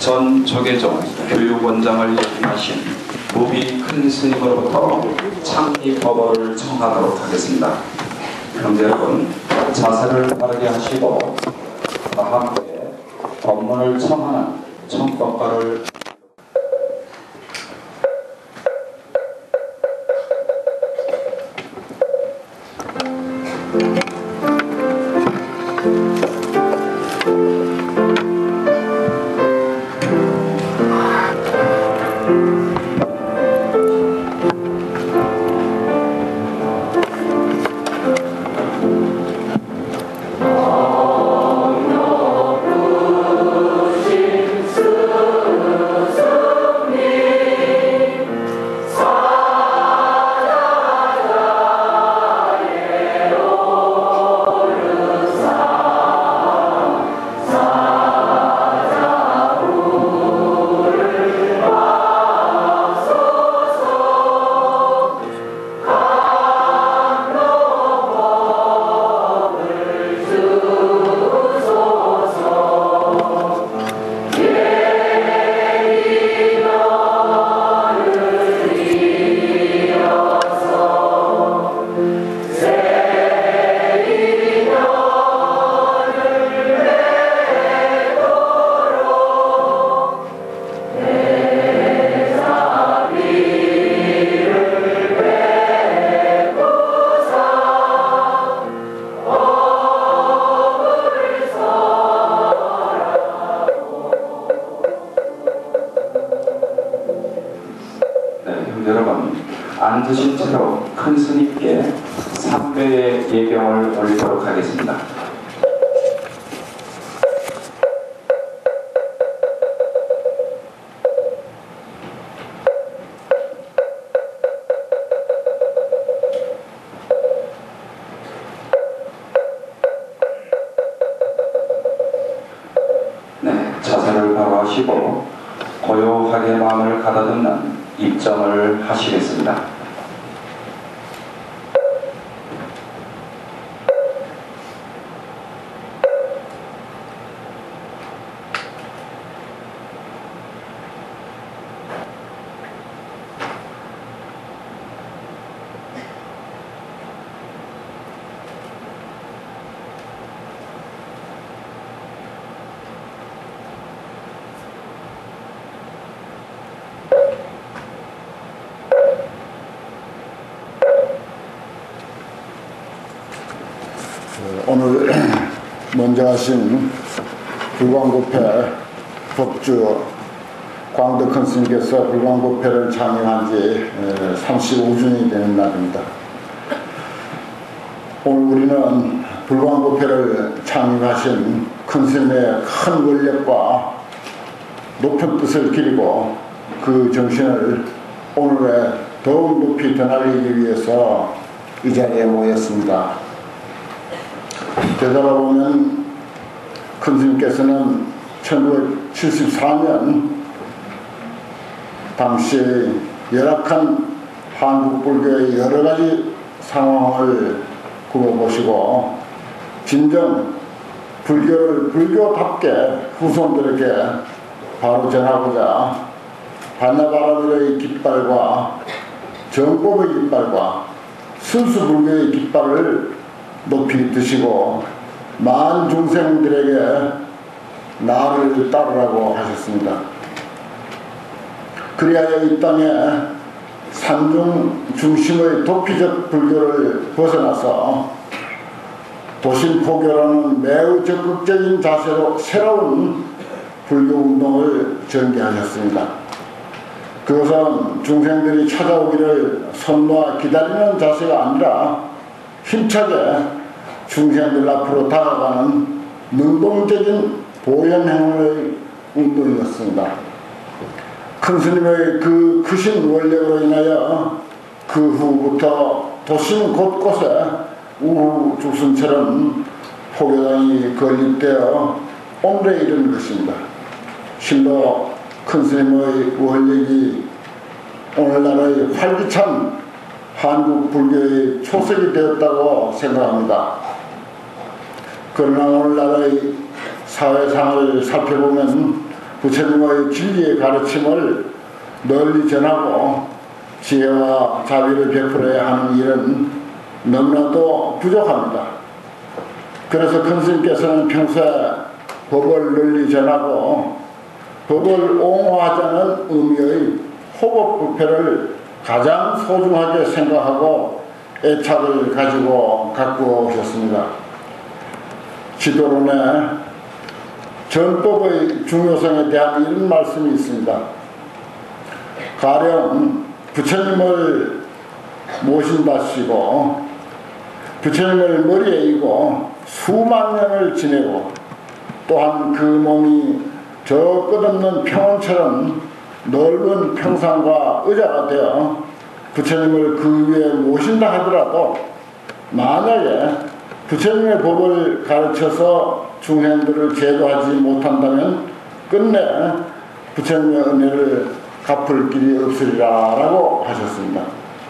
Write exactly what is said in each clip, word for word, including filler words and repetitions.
전 조계종 교육원장을 역임하신 무비 큰 스님으로부터 창립법어를 청하도록 하겠습니다. 그런데 여러분, 자세를 바르게 하시고 다 함께 법문을 청하는 청법가를 여러분, 앉으신 채로 큰 스님께 삼배의 예경을 올리도록 하겠습니다. 네, 자세를 바로 하시고 고요하게 마음을 가다듬는 입장을 하시겠습니다. 오늘 먼저 하신 불광법회 법주 광덕 큰 스님께서 불광법회를 창립한 지 삼십오 주년이 되는 날입니다. 오늘 우리는 불광법회를 창립하신 큰 스님의 큰 원력과 높은 뜻을 기리고 그 정신을 오늘에 더욱 높이 드날리기 위해서 이 자리에 모였습니다. 되돌아보면 큰 스님께서는 천구백칠십사 년 당시 열악한 한국 불교의 여러 가지 상황을 굽어보시고 진정 불교를 불교답게 후손들에게 바로 전하고자 반야바라밀의 깃발과 정법의 깃발과 순수불교의 깃발을 높이 드시고 만 중생들에게 나를 따르라고 하셨습니다. 그리하여 이 땅에 산중 중심의 도피적 불교를 벗어나서 도심포교라는 매우 적극적인 자세로 새로운 불교운동을 전개하셨습니다. 그것은 중생들이 찾아오기를 손 놓아 기다리는 자세가 아니라 힘차게 중생들 앞으로 다가가는 능동적인 보현행의 운동이었습니다. 큰 스님의 그 크신 원력으로 인하여 그 후부터 도심 곳곳에 우후 죽순처럼 포교당이 건립되어 오늘에 이른 것입니다. 실로 큰 스님의 원력이 오늘날의 활기찬 한국 불교의 초석이 되었다고 생각합니다. 그러나 오늘날의 사회상을 살펴보면 부처님의 진리의 가르침을 널리 전하고 지혜와 자비를 베풀어야 하는 일은 너무나도 부족합니다. 그래서 큰 스님께서는 평소에 법을 널리 전하고 법을 옹호하자는 의미의 호법부패를 가장 소중하게 생각하고 애착을 가지고 갖고 오셨습니다. 지도론에 전법의 중요성에 대한 이런 말씀이 있습니다. 가령 부처님을 모신다시고 부처님을 머리에 이고 수만 년을 지내고 또한 그 몸이 저 끝없는 평원처럼 넓은 평상과 의자가 되어 부처님을 그 위에 모신다 하더라도 만약에 부처님의 법을 가르쳐서 중생들을 제도하지 못한다면 끝내 부처님의 은혜를 갚을 길이 없으리라 라고 하셨습니다.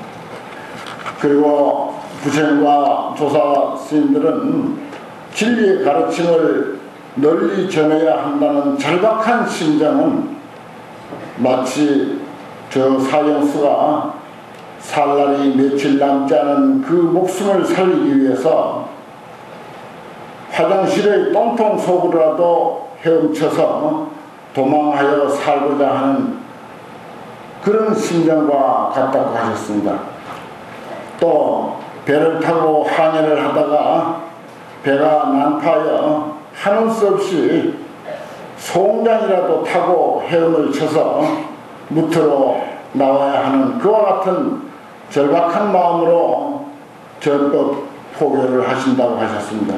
그리고 부처님과 조사 스님들은 진리의 가르침을 널리 전해야 한다는 절박한 심정은 마치 저 사형수가 살 날이 며칠 남지 않은 그 목숨을 살리기 위해서 화장실의 똥통 속으로라도 헤엄쳐서 도망하여 살고자 하는 그런 심정과 같다고 하셨습니다. 또 배를 타고 항해를 하다가 배가 난파하여 하는 수 없이 송장이라도 타고 헤엄을 쳐서 무트로 나와야 하는 그와 같은 절박한 마음으로 전법 포교를 하신다고 하셨습니다.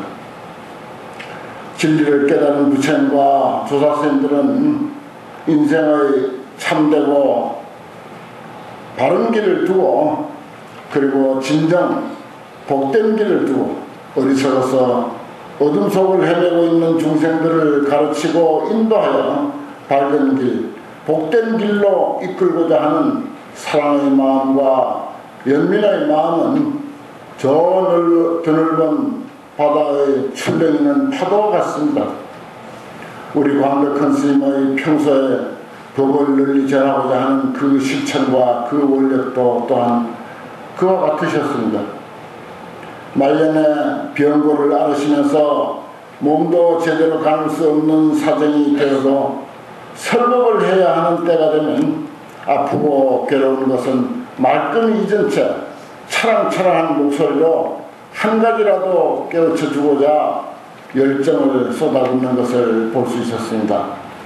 진리를 깨달은 부처님과 조사스님들은 인생의 참되고 바른 길을 두고 그리고 진정 복된 길을 두고 어리석어서 어둠 속을 헤매고 있는 중생들을 가르치고 인도하여 밝은 길, 복된 길로 이끌고자 하는 사랑의 마음과 연민의 마음은 저 드넓은 바다의 출렁이는 파도와 같습니다. 우리 광덕한 스님의 평소에 법을 널리 전하고자 하는 그 실천과 그 원력도 또한 그와 같으셨습니다. 말년에 병고를 앓으시면서 몸도 제대로 가눌 수 없는 사정이 되어도 설법을 해야 하는 때가 되면 아프고 괴로운 것은 말끔히 잊은 채 차랑차랑한 목소리로 한 가지라도 깨우쳐 주고자 열정을 쏟아붓는 것을 볼 수 있었습니다.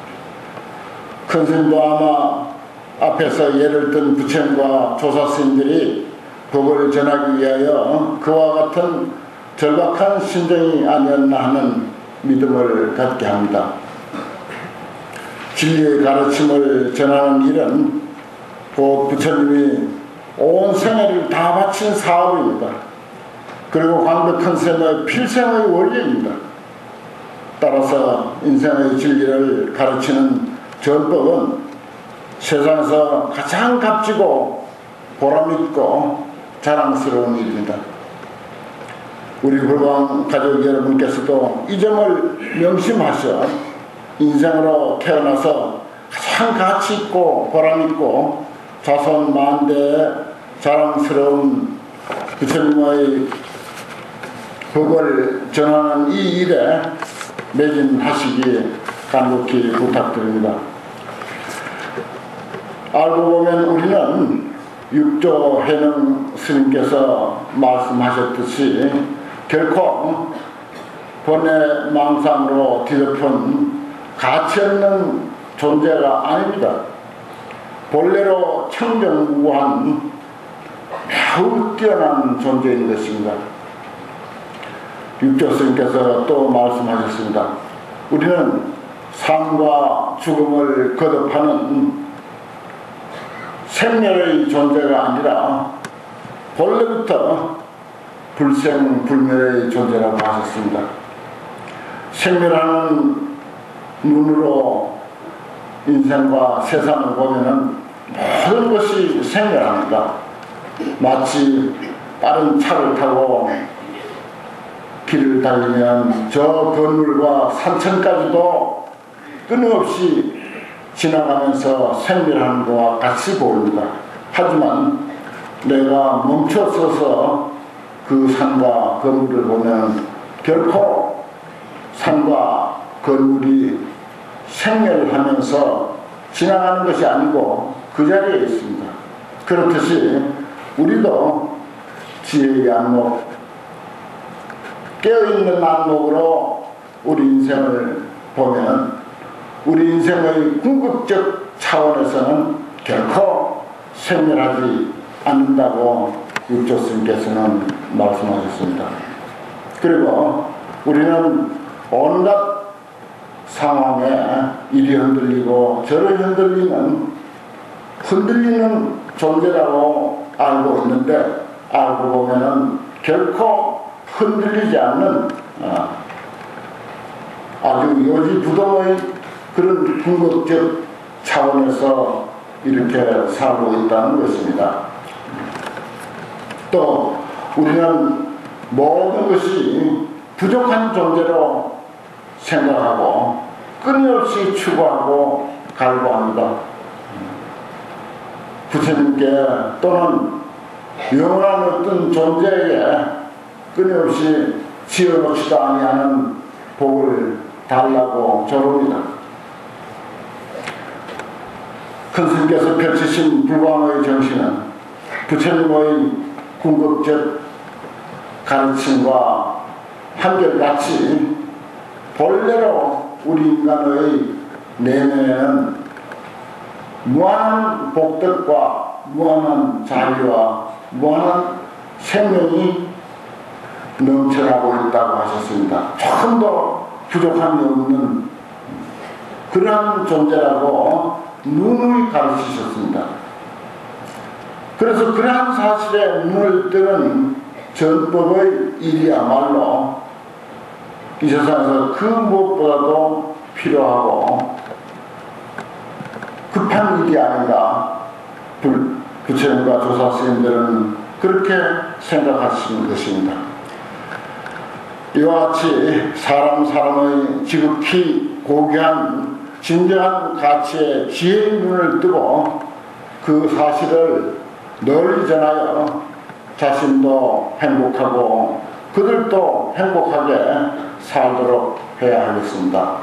큰 스님도 아마 앞에서 예를 든 부처님과 조사스님들이 법을 전하기 위하여 그와 같은 절박한 심정이 아니었나 하는 믿음을 갖게 합니다. 진리의 가르침을 전하는 일은 곧 부처님이 온 생애를 다 바친 사업입니다. 그리고 광덕한 스님의 필생의 원리입니다. 따라서 인생의 진리를 가르치는 전법은 세상에서 가장 값지고 보람있고 자랑스러운 일입니다. 우리 불광 가족 여러분께서도 이 점을 명심하셔 인생으로 태어나서 가장 가치있고 보람있고 자손 만대에 자랑스러운 부처님의 법을 전하는 이 일에 매진하시기 간곡히 부탁드립니다. 알고 보면 우리는 육조 해능 스님께서 말씀하셨듯이 결코 번뇌 망상으로 뒤덮은 가치없는 존재가 아닙니다. 본래로 청정무한 매우 뛰어난 존재인 것입니다. 육조 스님께서 또 말씀하셨습니다. 우리는 삶과 죽음을 거듭하는 생멸의 존재가 아니라 본래부터 불생불멸의 존재라고 하셨습니다. 생멸하는 눈으로 인생과 세상을 보면은 모든 것이 생멸합니다. 마치 빠른 차를 타고 길을 달리면 저 건물과 산천까지도 끊임없이 지나가면서 생멸하는 것과 같이 보입니다. 하지만 내가 멈춰서서 그 산과 건물을 보면 결코 산과 건물이 생멸하면서 지나가는 것이 아니고 그 자리에 있습니다. 그렇듯이 우리도 지혜의 안목, 깨어있는 안목으로 우리 인생을 보면 우리 인생의 궁극적 차원에서는 결코 생멸하지 않는다고 육조스님께서는 말씀하셨습니다. 그리고 우리는 온갖 상황에 이리 흔들리고 저리 흔들리는 흔들리는 존재라고 알고 있는데 알고 보면은 결코 흔들리지 않는 아주 요지부동의 그런 궁극적 차원에서 이렇게 살고 있다는 것입니다. 또 우리는 모든 것이 부족한 존재로 생각하고 끊임없이 추구하고 갈구합니다. 부처님께 또는 영원한 어떤 존재에게 끊임없이 지어놓지도 아니하는 복을 달라고 조릅니다. 큰 스님께서 펼치신 불광의 정신은 부처님의 궁극적 가르침과 한결같이 본래로 우리 인간의 내면에는 무한한 복덕과 무한한 자유와 무한한 생명이 넘쳐나고 있다고 하셨습니다. 조금도 부족함이 없는 그러한 존재라고 누누이 가르치셨습니다. 그래서 그러한 사실에 눈을 뜨는 전법의 일이야말로 이 세상에서 그 무엇보다도 필요하고 급한 일이 아닌가 부처님과 조사스님들은 그렇게 생각하시는 것입니다. 이와 같이 사람 사람의 지극히 고귀한 진정한 가치에 지혜의 눈을 뜨고 그 사실을 널리 전하여 자신도 행복하고 그들도 행복하게 살도록 해야 하겠습니다.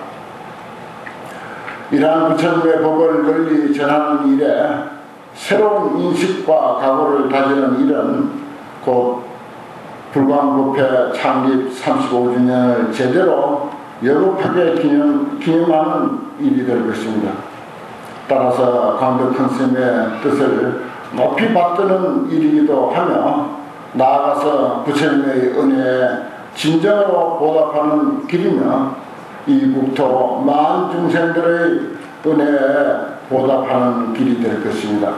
이러한 부처님의 법을 널리 전하는 일에 새로운 인식과 각오를 다지는 일은 곧 불광법회 창립 삼십오 주년을 제대로 여급하게 기념, 기념하는 일이 될 것입니다. 따라서 광덕한 스님의 뜻을 높이 받드는 일이기도 하며 나아가서 부처님의 은혜에 진정으로 보답하는 길이며 이 국토 만 중생들의 은혜에 보답하는 길이 될 것입니다.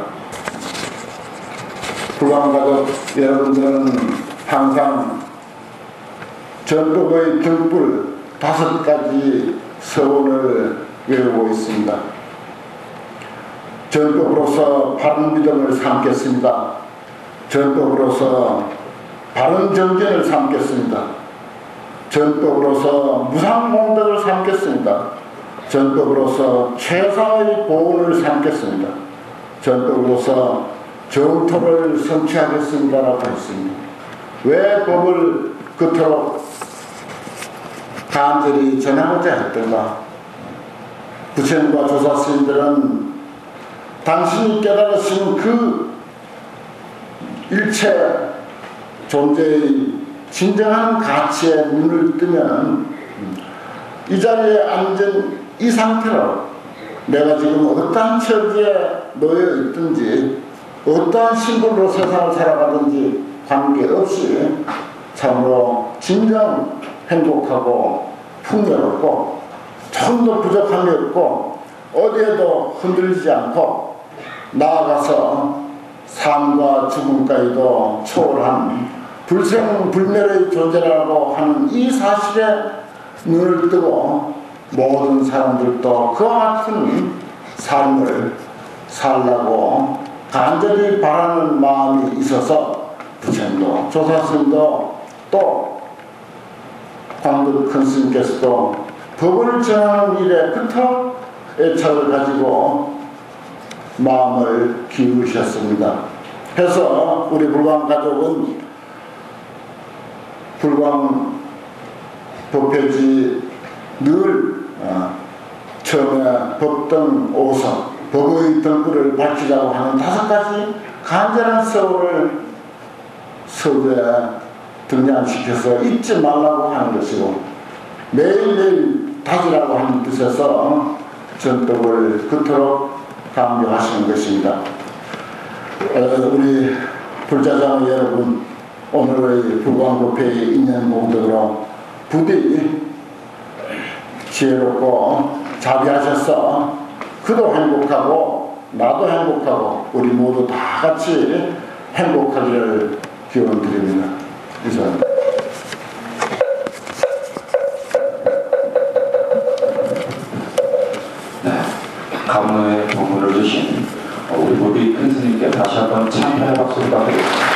불광가족 여러분들은 항상 전법의 등불 다섯 가지 서원을 외우고 있습니다. 전법으로서 바른 믿음을 삼겠습니다. 전법으로서 바른 정견을 삼겠습니다. 전법으로서 무상공덕을 삼겠습니다. 전법으로서 최상의 보온을 삼겠습니다. 전법으로서 정토를 성취하겠습니다라고 했습니다. 왜 법을 그토록 간절히 전하고자 했던가? 부처님과 조사스님들은 당신이 깨달으신 그 일체 존재의 진정한 가치에 눈을 뜨면 이 자리에 앉은 이 상태로 내가 지금 어떠한 처지에 놓여 있든지 어떠한 신분으로 세상을 살아가든지 관계없이 참으로 진정 행복하고 풍요롭고 조금도 부족함이 없고 어디에도 흔들리지 않고 나아가서 삶과 죽음까지도 초월한 불생불멸의 존재라고 하는 이 사실에 눈을 뜨고 모든 사람들도 그와 같은 삶을 살라고 간절히 바라는 마음이 있어서 부처님도 조사스님도 또 광덕 큰 스님께서도 법을 전하는 일에 그토록 애착을 가지고 마음을 기울이셨습니다. 해서 우리 불광 가족은 불광 법회지 늘 어, 처음에 법등 오석, 법의 등불을 밝히자고 하는 다섯 가지 간절한 서울을 서두에 등장시켜서 잊지 말라고 하는 것이고, 매일매일 다지라고 하는 뜻에서 전법을 그토록 강조하시는 것입니다. 어, 우리 불자장 여러분, 오늘의 불광법회의 인연 공덕으로 부디 지혜롭고 자비하셔서 그도 행복하고 나도 행복하고 우리 모두 다 같이 행복하기를 기원드립니다. 이상입니다. 네, 감사의 법문을 주신 우리 모두 큰 스님께 다시 한번 참여의 박수를 부탁드립니다.